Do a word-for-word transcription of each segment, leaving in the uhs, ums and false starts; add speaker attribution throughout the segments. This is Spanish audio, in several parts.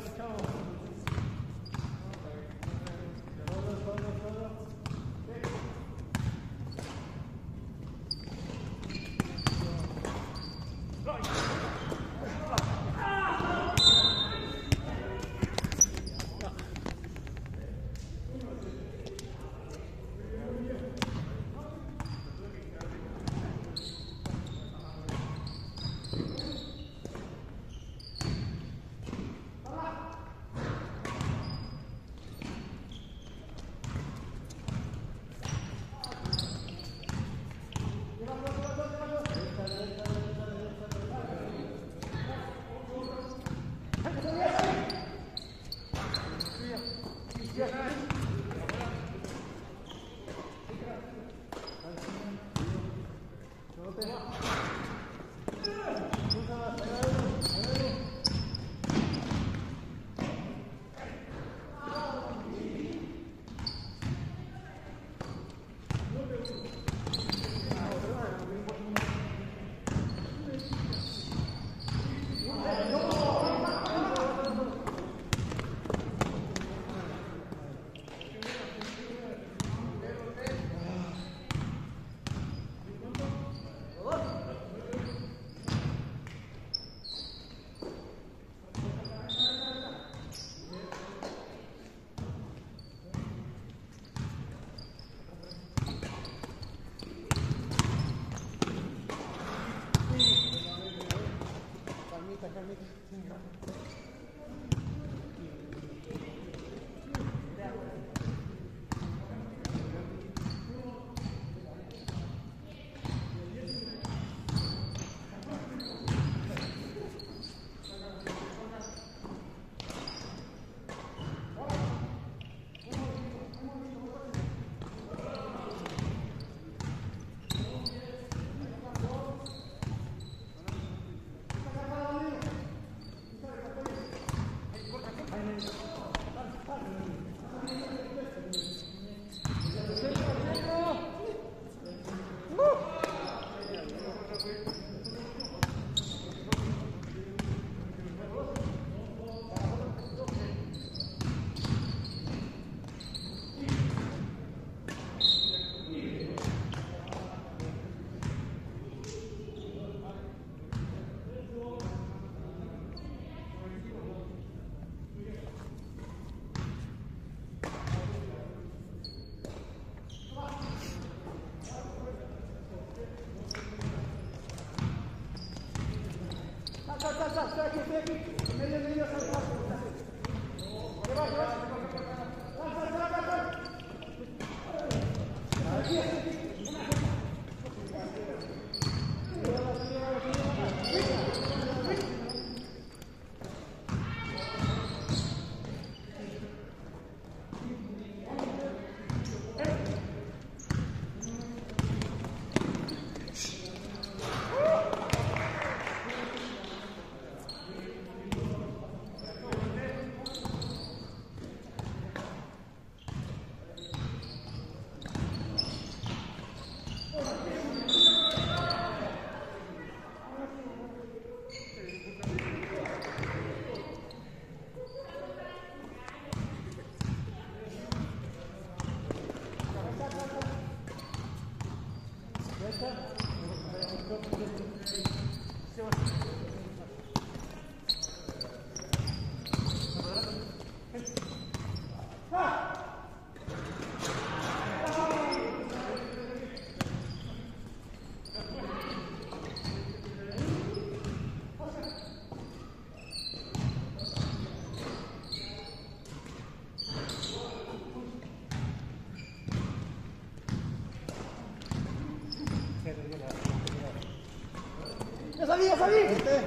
Speaker 1: ¡Ya salí, ya salí! Este.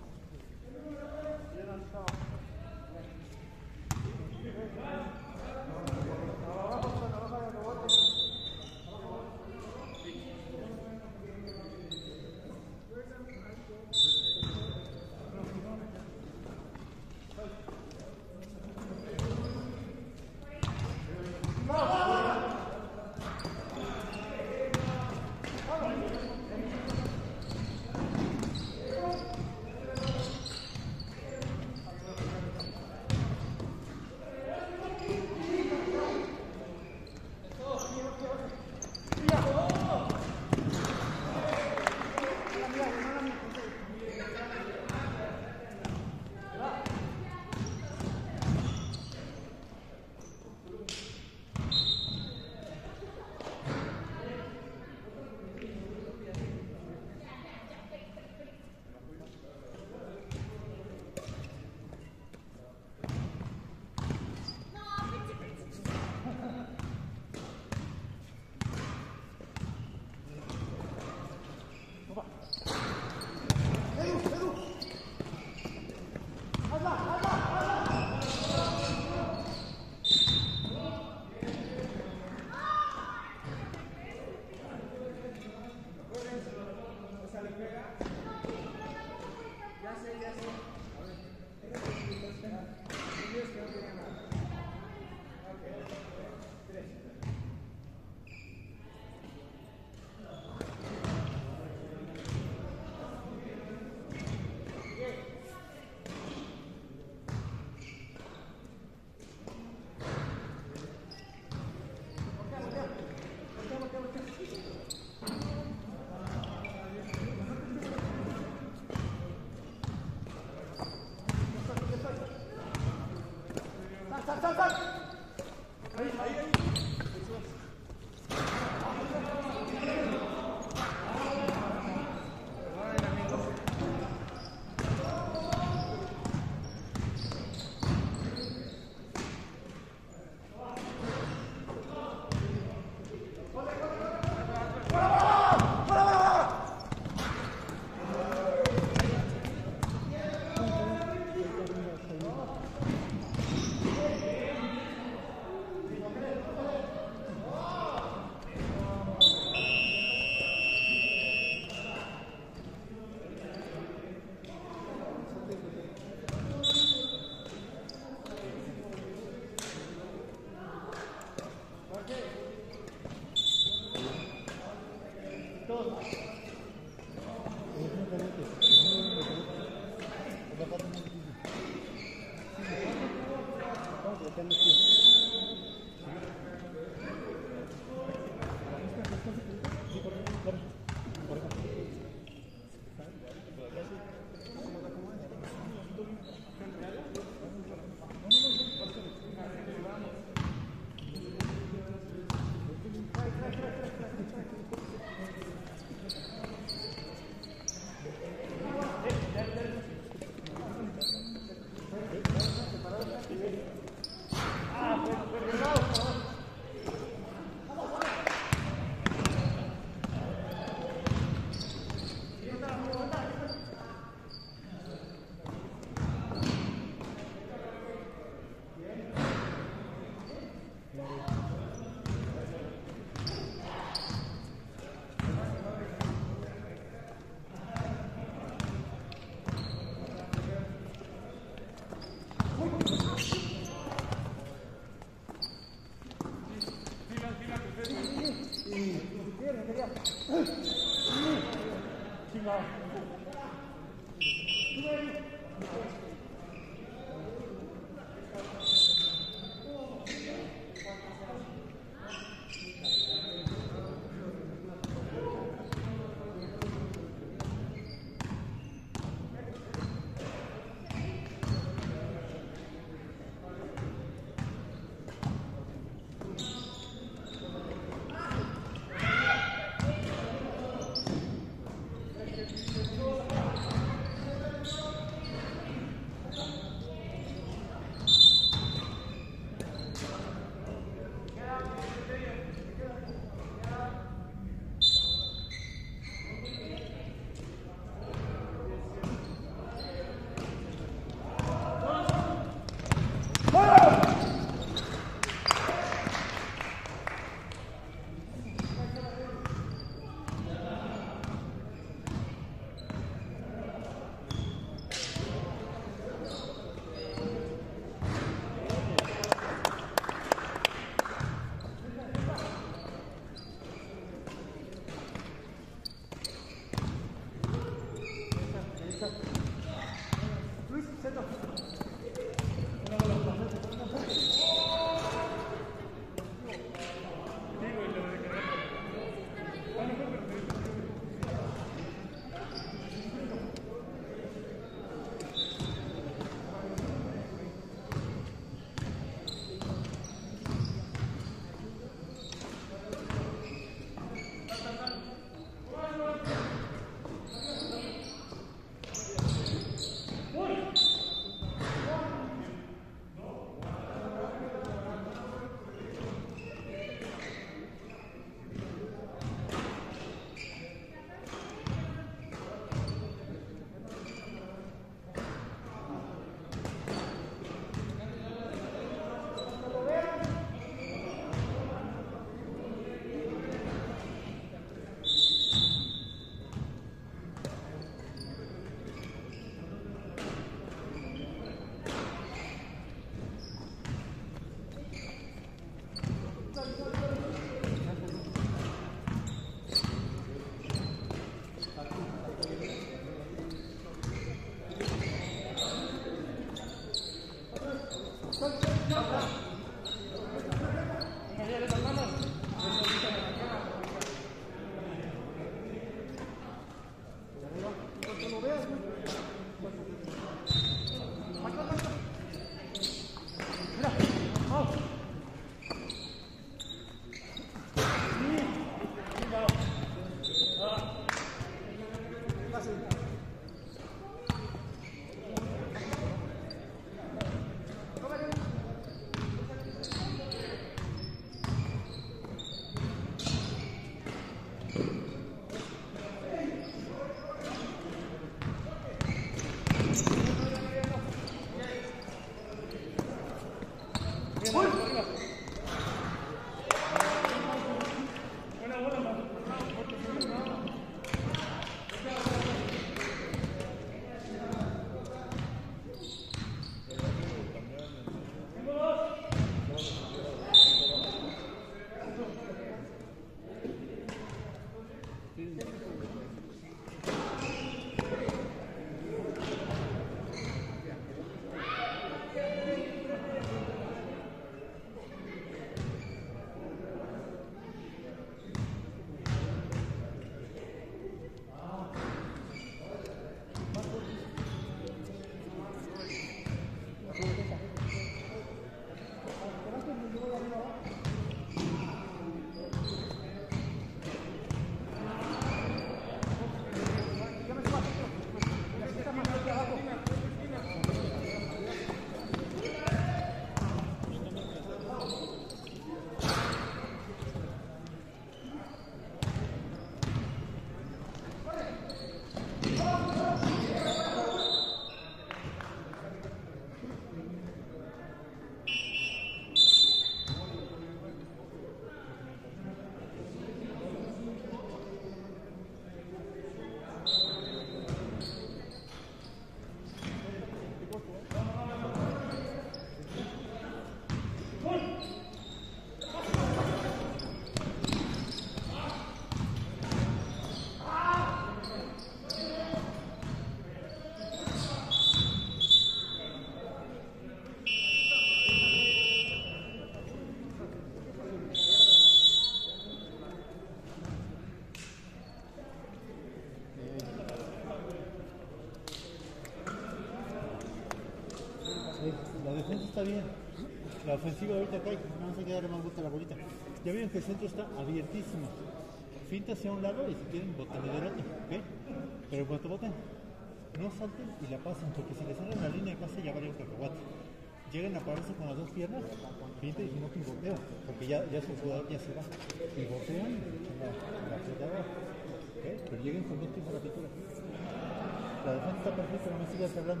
Speaker 2: está bien. La ofensiva ahorita cae, no sé qué darle más vuelta a la bolita. Ya vieron que el centro está abiertísimo. Finta hacia un lado y si quieren botanle del otro, ¿ok? Pero cuando boten, no salten y la pasen, porque si les salen la línea de pase ya vale un cacahuate. Llegan a pararse con las dos piernas, finta y si no pivoteo, porque ya, ya su jugador ya se va. Pivotean la, la petada, ¿ok? Pero lleguen con dos pies a la pintura. La defensa está perfecta, no me sigas hablando.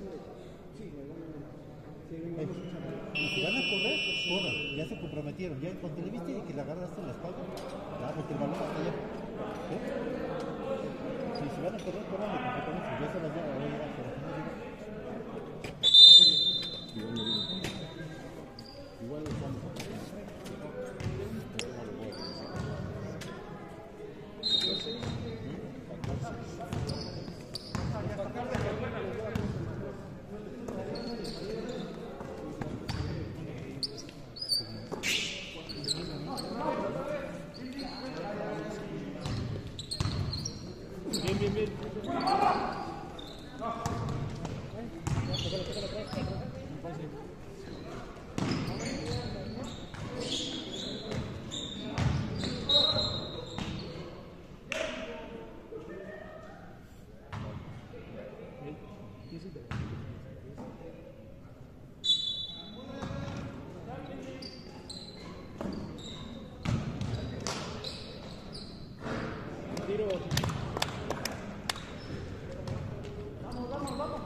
Speaker 2: Eh, y si van a correr, corran, ya se comprometieron, ya cuando le viste que le agarraste en la espalda, ya, porque el balón hasta allá. ¿Eh? Si, si van a correr, corran de compromiso, ya se las lleva, voy a llegar, pero si no llega. Igual lo estamos. Bien, bien, bien. Tiro. Vamos, vamos, vamos.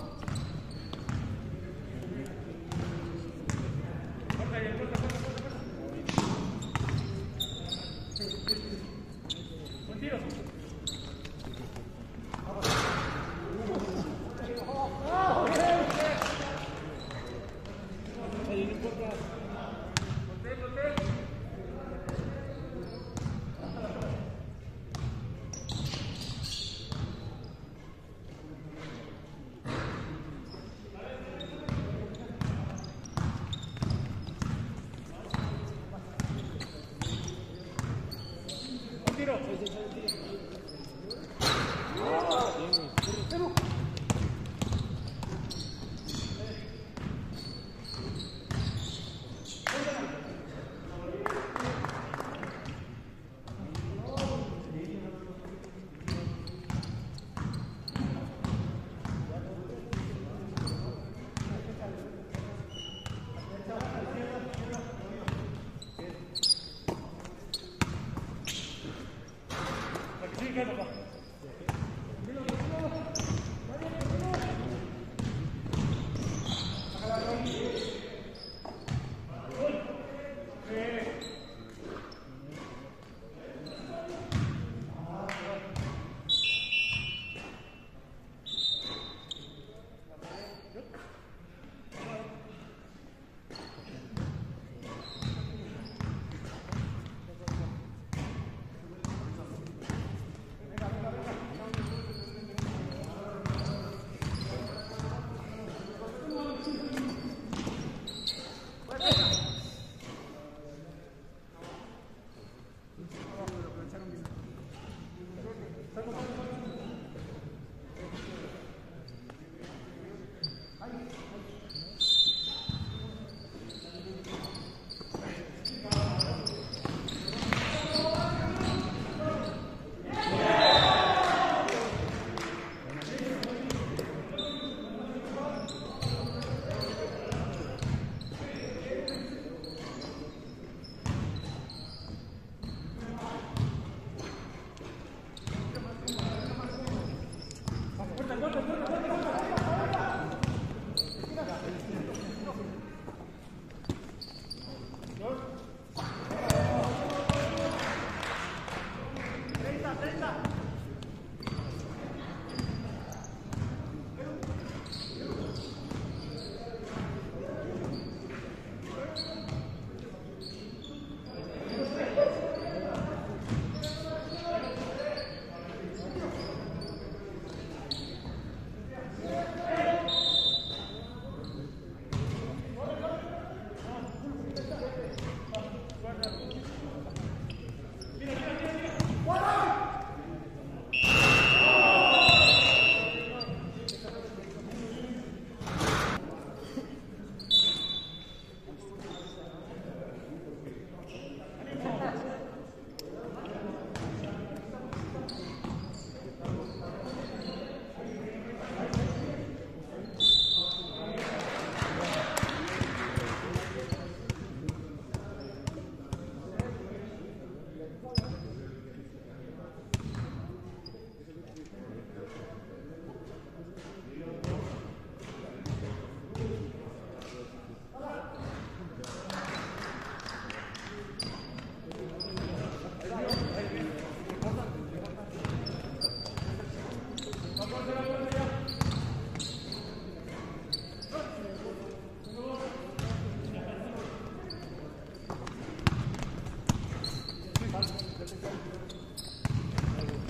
Speaker 2: Corta, ya, corta, corta, corta, corta. Buen tiro. Ahí, no importa. Corté, corté. Tiro.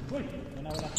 Speaker 2: Buena bola.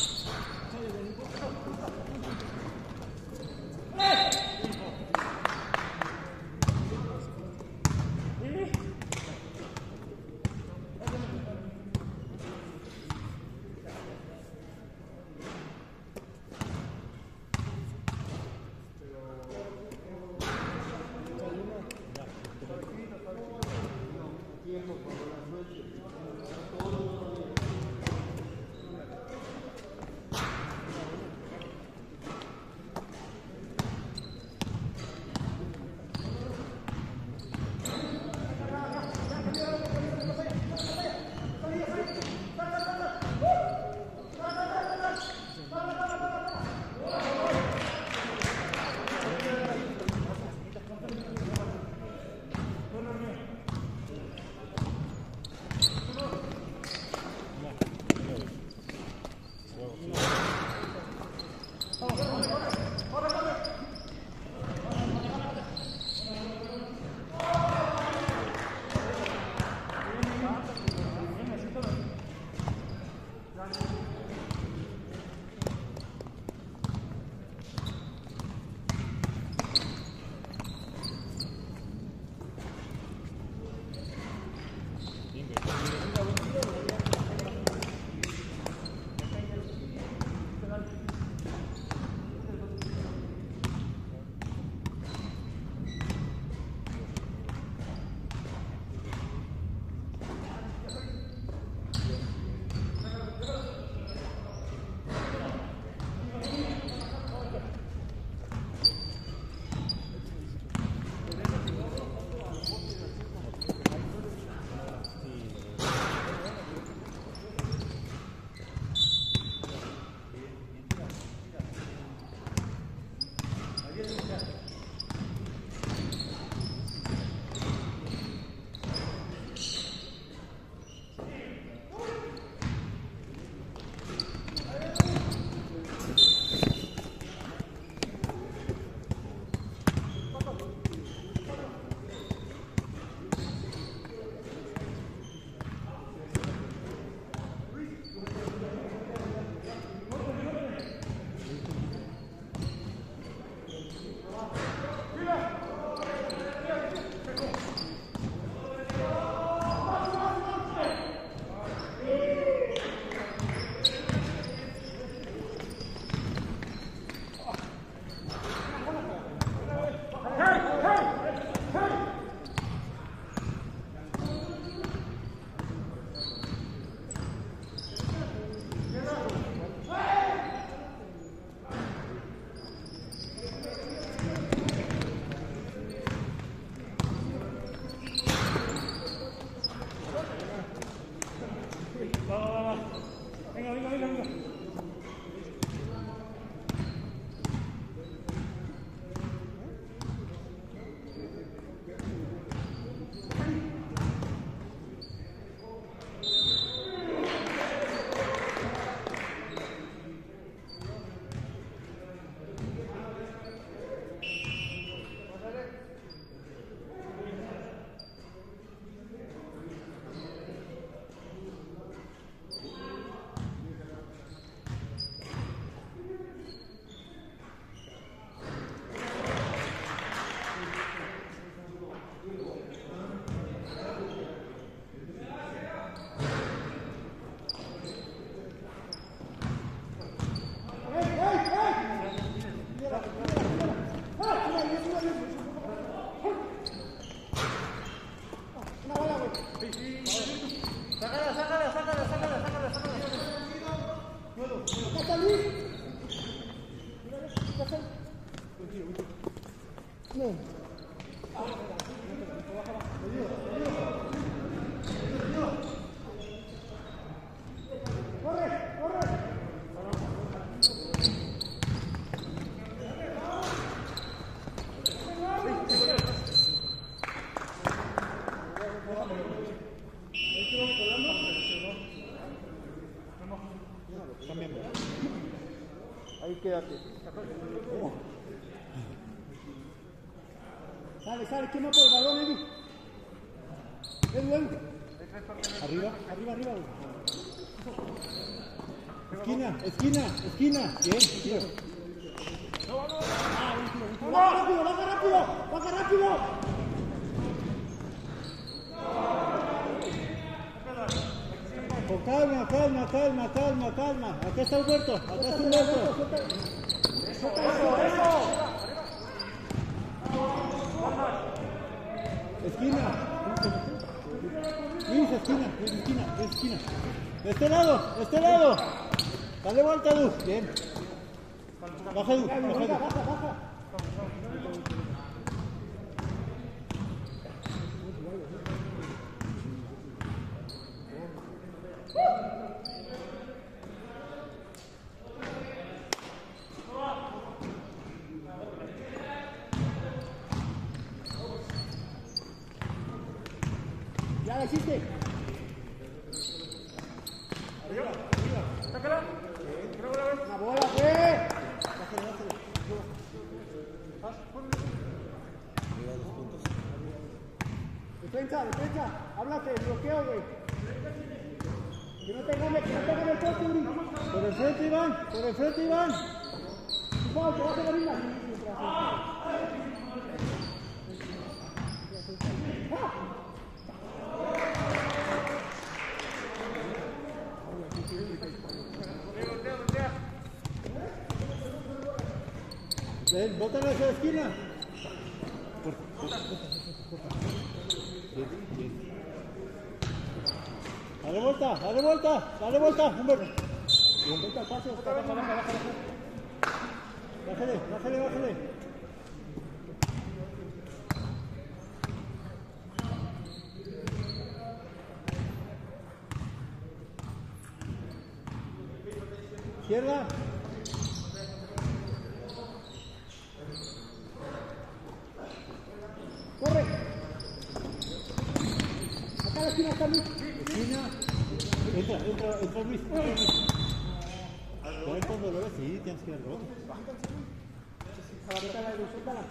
Speaker 1: Quédate. Oh. Sale, sale, quema por el balón, Edu. Edu, Edu. Arriba, arriba, arriba.
Speaker 2: esquina, esquina, esquina. Bien, tiro.
Speaker 1: ¡Baja rápido, baja rápido! ¡Baja rápido!
Speaker 2: Con calma, calma, calma, calma, calma. Acá está Humberto, acá está Humberto.
Speaker 1: ¡Eso, eso!
Speaker 2: Esquina. Luis, esquina, Luis, esquina, Luis, esquina. De este lado, de este lado. Dale vuelta, Edu. Bien. Baja, Edu, baja, Edu.
Speaker 1: Baja, baja. Ya la hiciste.
Speaker 3: Arriba, arriba. Sácala.
Speaker 1: Una bola, güey. Defensa, defensa. Háblate, bloqueo, güey. Que no te gane, que no te gane el poste, Uri.
Speaker 2: Por el frente, Iván, por el frente, Iván.
Speaker 1: Tu foul, te vas a ganar la.
Speaker 2: Ven, bótalo hacia la esquina. Bien, bien. Dale vuelta, dale vuelta, dale vuelta, Humberto.
Speaker 1: Vete al pase, Oscar. Baja, baja, baja, baja.
Speaker 2: Bájale, bájale, bájale. Izquierda.
Speaker 1: Corre. Acá a la esquina está Luis.
Speaker 2: Esquina. Entra, entra, entra Luis. Entra Luis. Pero él cuando lo ves, sí, tienes que ir al rebote.
Speaker 1: A la ventana de Luis, suéltala.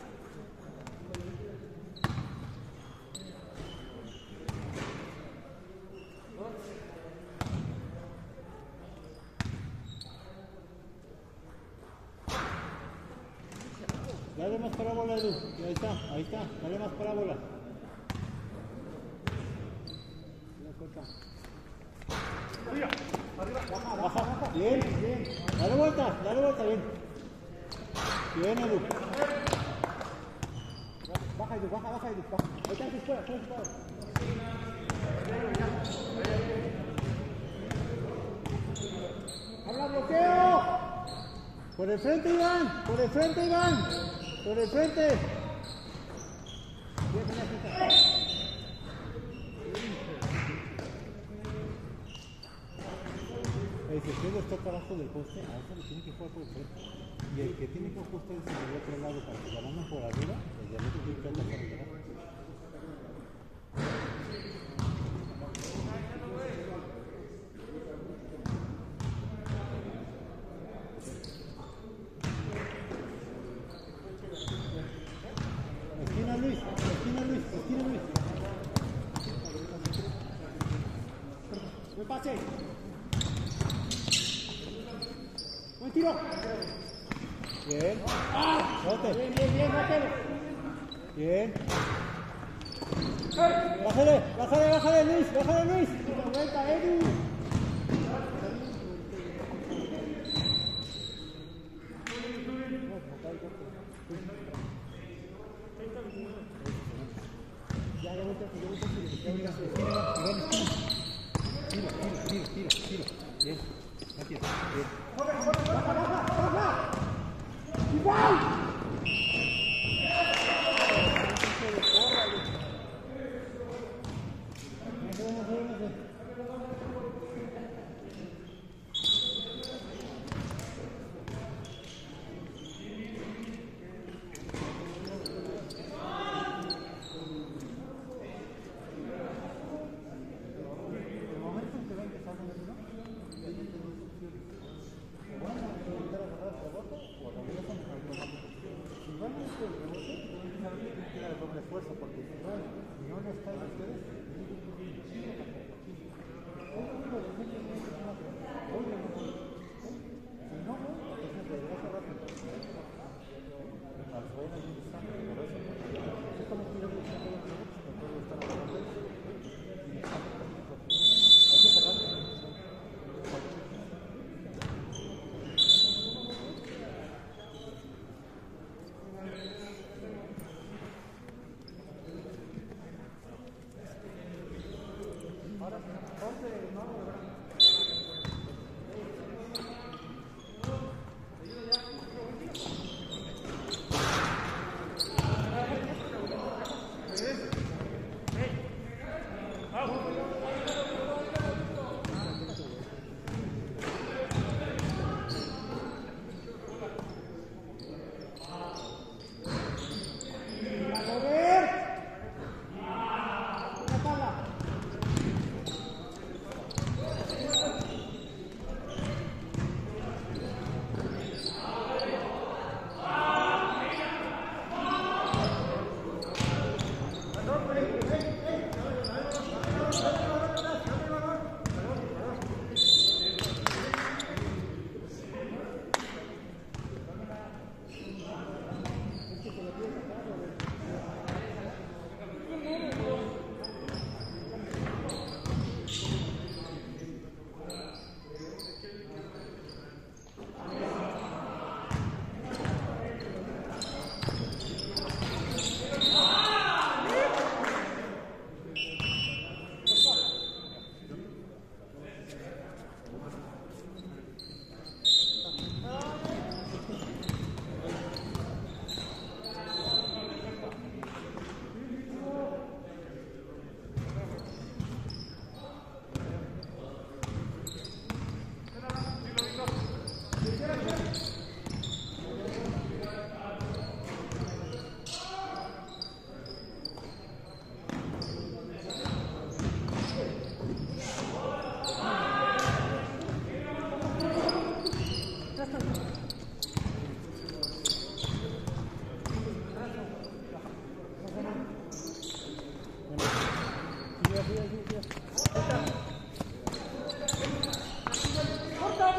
Speaker 2: Dale más parábola, Edu. Ahí está, ahí está. Dale más parábola.
Speaker 3: Arriba, arriba.
Speaker 2: Baja, baja. Bien, bien. Dale vuelta, dale vuelta, bien. Bien, Edu.
Speaker 1: Baja, Edu, baja, baja, Edu. Baja. Ahí está, se fuera, se fuera. ¡Habla, bloqueo!
Speaker 2: Por el frente, Iván. Por el frente, Iván. Por el frente.
Speaker 1: Bien, bien, bien.
Speaker 2: El izquierdo está para abajo del poste, a eso le tiene que jugar por el frente. Y el que tiene que ajustar es el otro lado para que la mano por arriba, el de otro tiene que alcanzar a pegar. Esquina Luis, esquina Luis, esquina Luis.
Speaker 1: Buen pase. Buen tiro.
Speaker 2: Bien. Bote.
Speaker 1: Bien, bien, bien, bátelo.
Speaker 2: Bien. Bájale, bájale, bájale Luis, bájale Luis.
Speaker 1: La vuelta, Edu. Ya, ya vuelta, ya vuelta.
Speaker 2: Esquina, esquina, Iván, esquina. Tiro, tiro, tiro, tiro, tiro. Bien. Gracias. Bien.
Speaker 1: ¡Baja, baja, baja! ¡Igual!
Speaker 2: Esfuerzo porque si no, si no les cae a ustedes, hoy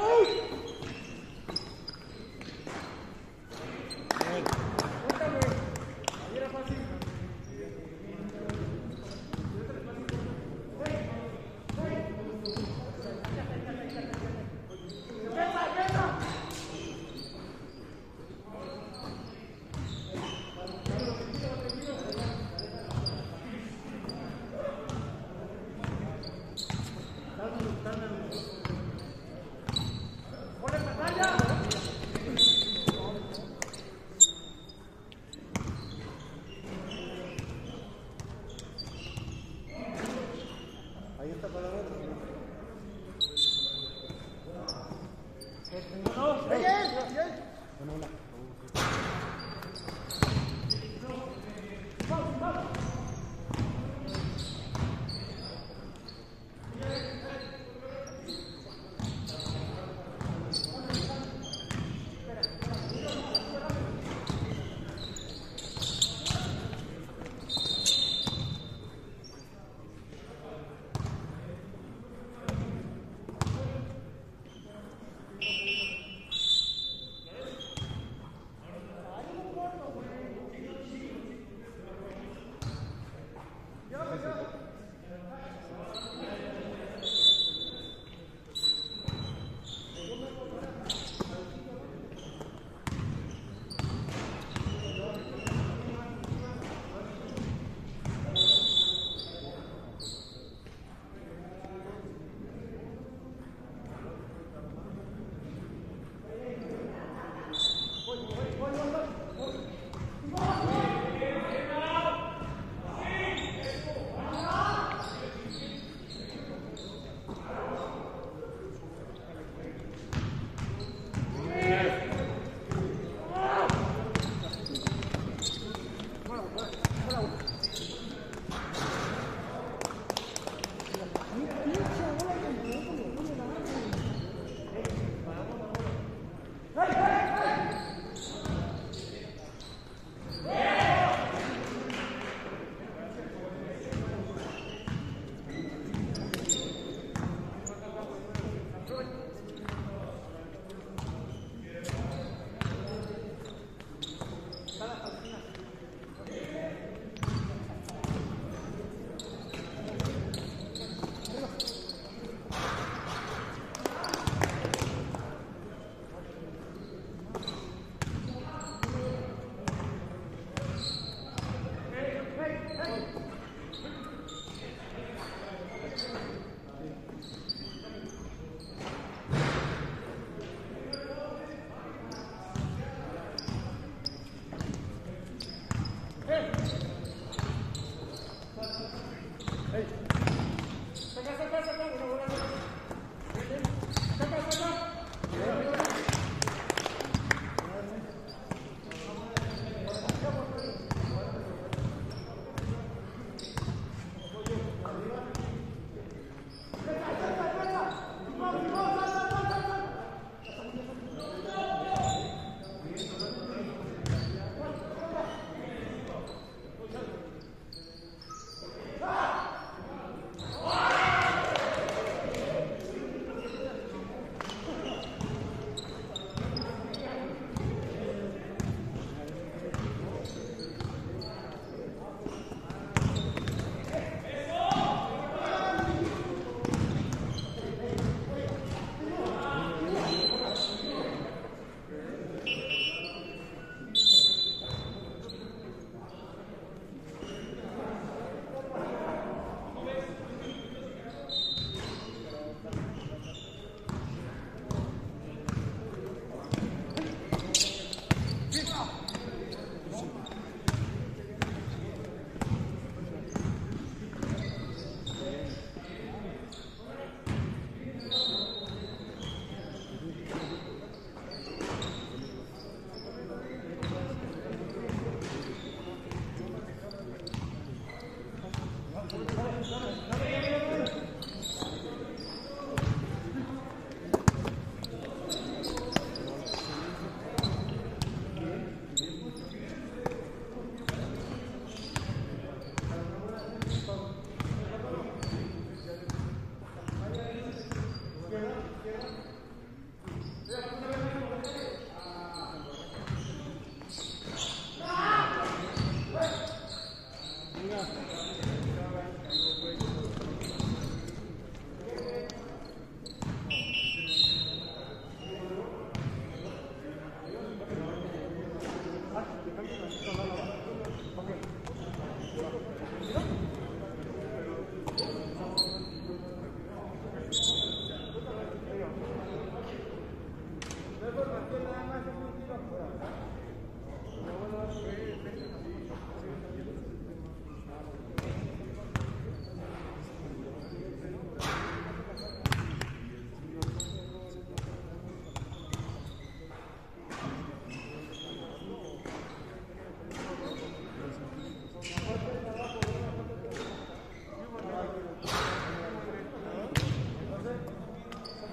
Speaker 1: Izquierda,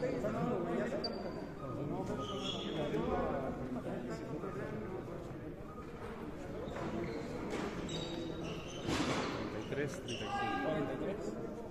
Speaker 4: treinta y tres, treinta y cinco.
Speaker 1: cuarenta y tres.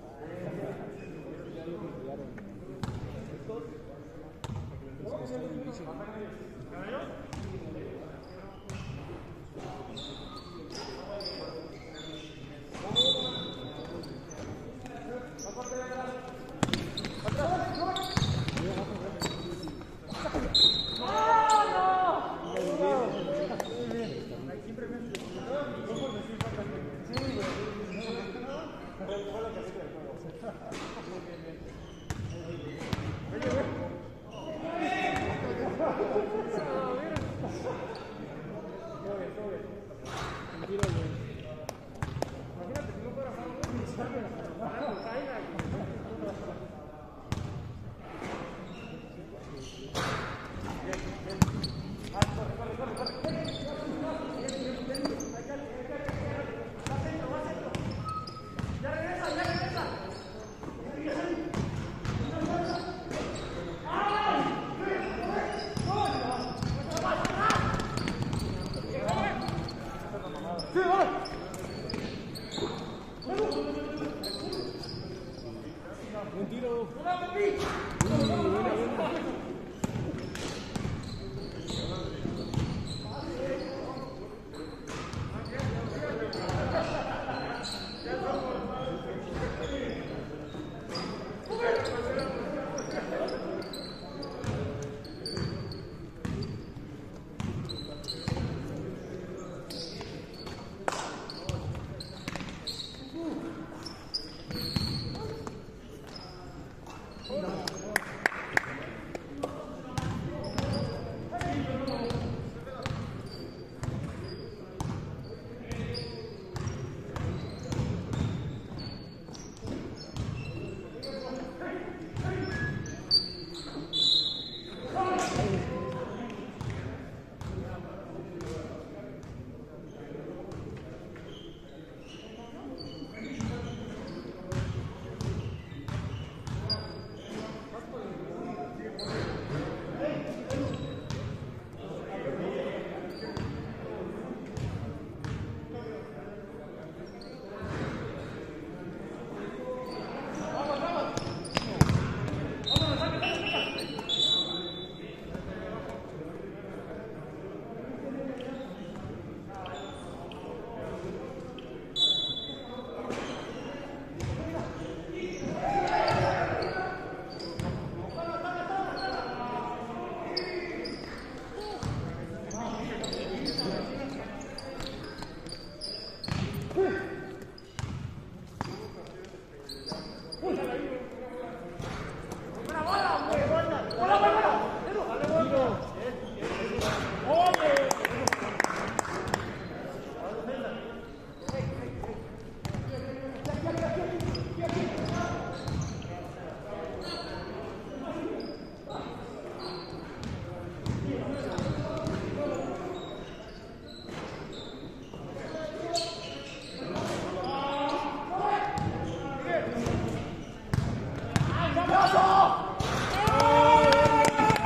Speaker 1: Buen tiro.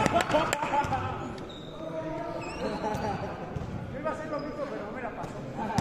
Speaker 1: Yo iba a hacer lo mismo, pero no me la pasó.